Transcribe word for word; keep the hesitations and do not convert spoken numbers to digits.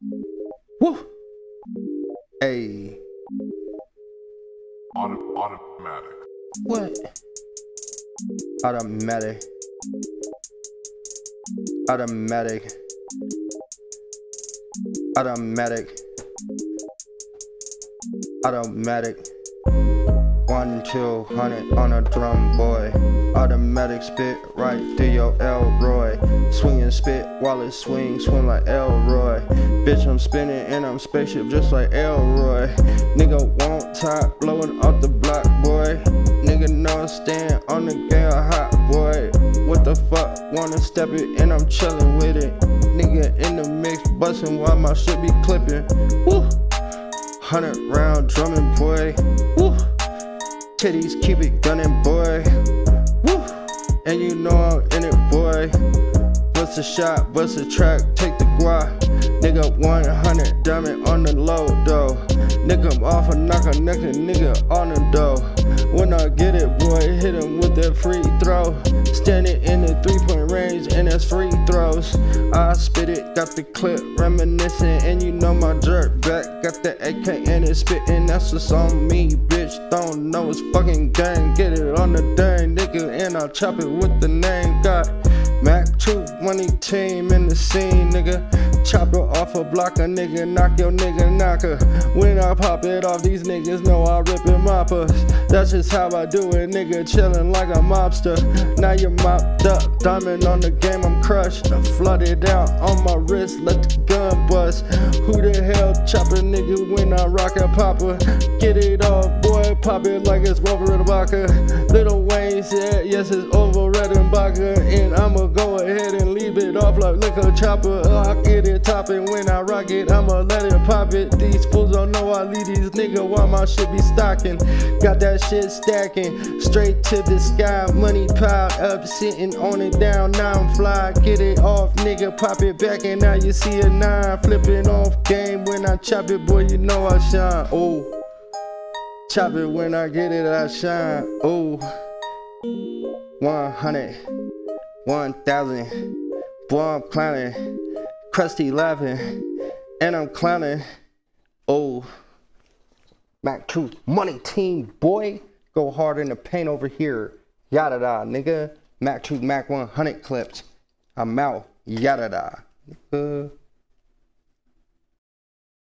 Woo! Hey. Auto automatic. What? Automatic. Automatic. Automatic. Automatic. One, two hundred on a drum, boy. Automatic spit right through your Elroy. Swing and spit while it swings, swing like Elroy. Bitch, I'm spinning and I'm spaceship just like Elroy. Nigga won't top, blowing off the block, boy. Nigga know I stand on the game hot, boy. What the fuck? Wanna step it and I'm chillin' with it. Nigga in the mix, bustin' while my shit be clippin'. Woo! Hundred round drumming, boy. Woo! Titties keep it gunning, boy. Woo! And you know I'm in it, boy. Bust a shot, bust a track, take the guap. Nigga one hundred diamond on the low, though. Nigga I'm off a knock a neck a nigga on the dough. When I get it, boy, hit him with that free throw. Standing in the three-point range, and that's free throws. I spit it, got the clip reminiscing, and you know my jerk back. Got the A K and it's spitting, that's what's on me, bitch. Don't know it's fucking gang. Get it on the dang, nigga, and I'll chop it with the name. Got Mac two money team in the scene, nigga. Chop it off a block, a nigga, knock your nigga knocker. When I pop it off, these niggas know I rip and mop us. That's just how I do it, nigga, chillin' like a mobster. Now you're mopped up, diamond on the game, I'm crushed. I flooded out on my wrist, let the gun bust. Who the hell chop a nigga when I rock a popper? Get it off, boy, pop it like it's Rover Redenbacher. Lil Wayne said, yes, it's over Redenbacher. And I'ma go ahead and leave it off like liquor chopper. I get it topping when I rock it, I'ma let it pop it. These fools don't know I lead these niggas while my shit be stocking. Got that shit stacking, straight to the sky. Money piled up, sitting on it down, now I'm fly. Get it off, nigga, pop it back, and now you see a nine. Flipping off game when I chop it, boy, you know I shine. Oh, chop it when I get it, I shine. Oh, one hundred, one thousand, boy, I'm clowning. Krusty laughing, and I'm clowning. Oh, Mac two money team, boy. Go hard in the paint over here. Yada da, nigga. Mac two, Mac one hundred clips. I'm out. Yada da. Nigga.